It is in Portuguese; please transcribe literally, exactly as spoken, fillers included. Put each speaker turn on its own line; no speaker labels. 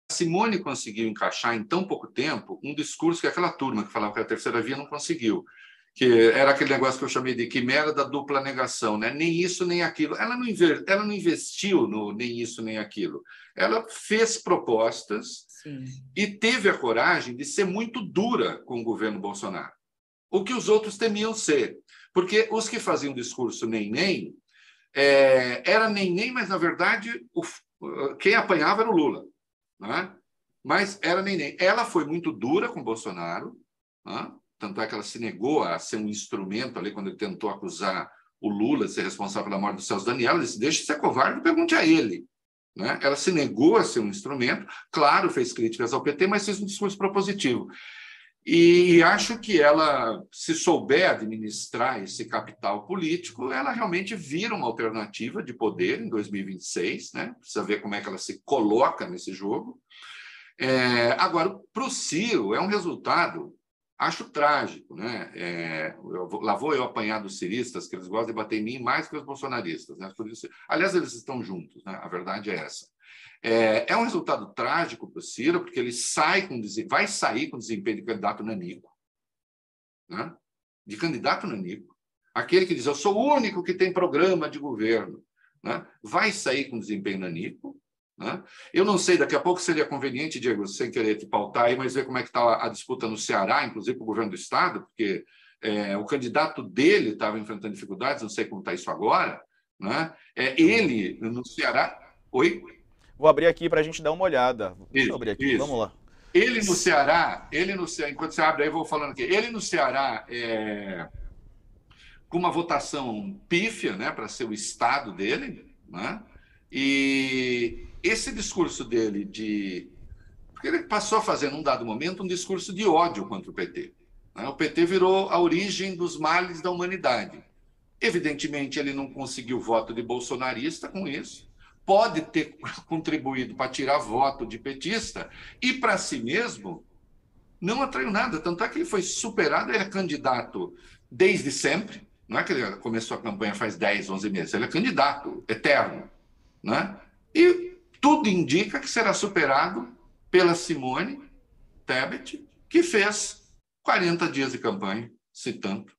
Simone conseguiu encaixar em tão pouco tempo um discurso que aquela turma que falava que a terceira via não conseguiu, que era aquele negócio que eu chamei de quimera da dupla negação, né? Nem isso, nem aquilo. Ela não, inver... ela não investiu no nem isso, nem aquilo. Ela fez propostas Sim. e teve a coragem de ser muito dura com o governo Bolsonaro, o que os outros temiam ser. Porque os que faziam discurso nem-nem, é... era nem-nem, mas, na verdade, o... quem apanhava era o Lula. Né? Mas era nem-nem. Ela foi muito dura com o Bolsonaro, né? Tanto é que ela se negou a ser um instrumento ali quando ele tentou acusar o Lula de ser responsável pela morte do Celso Daniel. Ela disse, deixe de ser covarde, pergunte a ele. Né? Ela se negou a ser um instrumento, claro, fez críticas ao P T, mas fez um discurso propositivo. E acho que ela, se souber administrar esse capital político, ela realmente vira uma alternativa de poder em dois mil e vinte e seis, né? Precisa ver como é que ela se coloca nesse jogo. É, agora, para o Ciro, é um resultado, acho trágico, né? É, eu, lá vou eu apanhar dos ciristas, que eles gostam de bater em mim mais que os bolsonaristas. Né? Aliás, eles estão juntos, né? A verdade é essa. É, é um resultado trágico para o Ciro, porque ele sai com, vai sair com desempenho de candidato nanico, né? De candidato nanico. Aquele que diz, eu sou o único que tem programa de governo, né? Vai sair com desempenho nanico. Né? Eu não sei, daqui a pouco seria conveniente, Diego, sem querer te pautar aí, mas ver como é que está a disputa no Ceará, inclusive para o governo do Estado, porque é, o candidato dele estava enfrentando dificuldades, não sei como está isso agora. Né? É, ele, no Ceará... Oi?
Vou abrir aqui para a gente dar uma olhada. Deixa
isso,
eu abrir aqui,
isso.
Vamos lá.
Ele no Ceará, ele no Ceará, enquanto você abre aí, eu vou falando aqui. Ele no Ceará, é, com uma votação pífia, né, para ser o estado dele, né? E esse discurso dele de... Porque ele passou a fazer, num dado momento, um discurso de ódio contra o P T. Né? O P T virou a origem dos males da humanidade. Evidentemente, ele não conseguiu voto de bolsonarista com isso. Pode ter contribuído para tirar voto de petista e, para si mesmo, não atraiu nada. Tanto é que ele foi superado, ele é candidato desde sempre. Não é que ele começou a campanha faz dez, onze meses. Ele é candidato eterno. Né? E tudo indica que será superado pela Simone Tebet, que fez quarenta dias de campanha, se tanto.